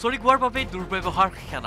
হুঁচৰি গোৱাৰ বাবে দুৰ্ব্যৱহাৰ সেনা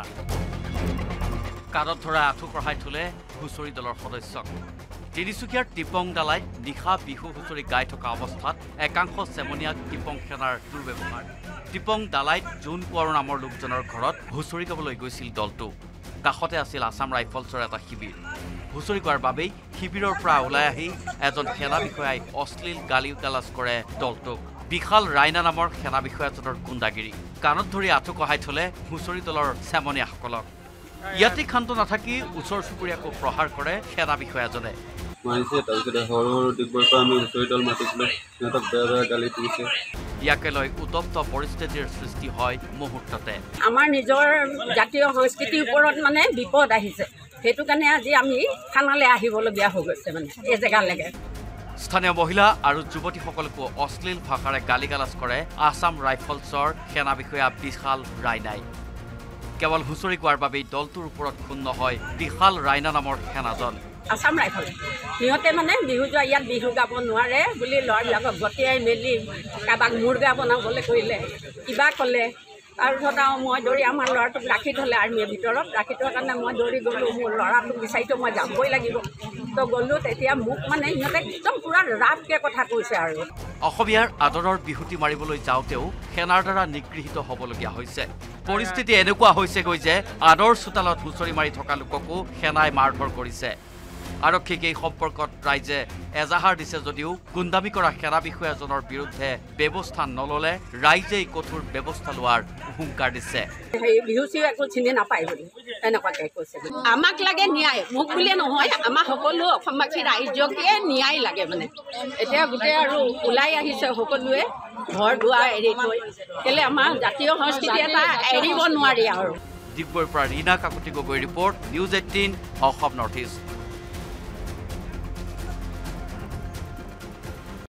কাণত ধৰা আঁঠু কঢ়াই থলে হুঁচৰি দলৰ সদস্যক তিনিচুকীয়াৰ টিপং দালাইত নিশা বিহু হুঁচৰি গাই থকা অৱস্থাত একাংশ চেমনীয়াক টিপং সেনাৰ দুৰ্ব্যৱহাৰ টিপং দালাইত জোন কোঁৱৰ নামৰ লোকজনৰ ঘৰত হুঁচৰি গাবলৈ গৈছিল দলটো কাষতে আছিল আছাম ৰাইফলছৰ এটা শিবিৰ হুঁচৰি গোৱাৰ বাবেই শিবিৰৰ পৰা ওলাই আহি এজন সেনা বিষয়াই অশ্লীল গালি গালাজ কৰে দলটোক বিশাল ৰাইনা নামৰ সেনা বিষয়াজনৰ গুণ্ডাগিৰি কাণত ধৰি আঁঠু কঢ়াই থলে হুঁচৰি দলৰ চেমনীয়াসকলক ইয়াতে ক্ষান্ত নাথাকি ওচৰ চুবুৰীয়াকো প্ৰহাৰ কৰে সেনা বিষয়াজনে মাৰিছে তাৰপিছতে সৰু সৰু ডিগবৈৰ পৰা আমি হুঁচৰি দল মাতিছিলোঁ সিহঁতক বেয়া বেয়া গালি দিছে ইয়াকে লৈ উত্তপ্ত পৰিস্থিতিৰ সৃষ্টি হয় মুহূৰ্ততে আমাৰ নিজৰ জাতীয় সংস্কৃতিৰ ওপৰত মানে বিপদ আহিছে সেইটো কাৰণে আজি আমি থানালৈ আহিবলগীয়া হৈ গৈছে মানে এই জেগালৈকে স্থানীয় মহিলা আৰু যুৱতীসকলকো অশ্লীল ভাষাৰে গালি গালাজ কৰে আছাম ৰাইফলছৰ সেনা বিষয়া বিশাল ৰাইনাই কেৱল হুঁচৰি গোৱাৰ বাবেই দলটোৰ ওপৰত ক্ষুণ্ণ হয় বিশাল ৰাইনা নামৰ সেনাজন আছাম ৰাইফল সিহঁতে মানে বিহু যোৱা ইয়াত বিহু গাব নোৱাৰে বুলি ল'ৰাবিলাকক গতিয়াই মেলি কাৰোবাক মুৰ্গা বনাবলৈ কৰিলে কিবা ক'লে তাৰপিছত আৰু মই দৌৰি আমাৰ ল'ৰাটোক ৰাখি থ'লে আৰ্মীৰ ভিতৰত ৰাখি থোৱাৰ কাৰণে মই দৌৰি গ'লোঁ মোৰ ল'ৰাটোক বিচাৰিতো মই যাবই লাগিব তো গ'লোঁ তেতিয়া মোক মানে সিহঁতে একদম পূৰা ৰাফকৈ কথা কৈছে আৰু অসমীয়াৰ আদৰৰ বিহুটি মাৰিবলৈ যাওঁতেও সেনাৰ দ্বাৰা নিগৃহীত হ'বলগীয়া হৈছে পৰিস্থিতি এনেকুৱা হৈছেগৈ যে আদৰ চোতালত হুঁচৰি মাৰি থকা লোককো সেনাই মাৰধৰ কৰিছে আৰক্ষীক এই সম্পৰ্কত ৰাইজে এজাহাৰ দিছে যদিও গুণ্ডামি কৰা সেনা বিষয়াজনৰ বিৰুদ্ধে ব্যৱস্থা নললে ৰাইজেই কঠোৰ ব্যৱস্থা লোৱাৰ হুংকাৰ দিছে বিহু চিহু একো চিনি নাপায় বুলি এনেকুৱাকৈ কৈছে আমাক লাগে ন্যায় মোক বুলিয়ে নহয় আমাৰ সকলো অসমবাসী ৰাইজকে ন্যায় লাগে মানে এতিয়া গোটেই আৰু ওলাই আহিছে সকলোৱে ঘৰ দুৱাৰ এৰি থৈ কেলে আমাৰ জাতীয় সংস্কৃতি এটা এৰিব নোৱাৰি আৰু ডিগবৈৰ পৰা Rina Kakati Gogoi report news 18 Assam north east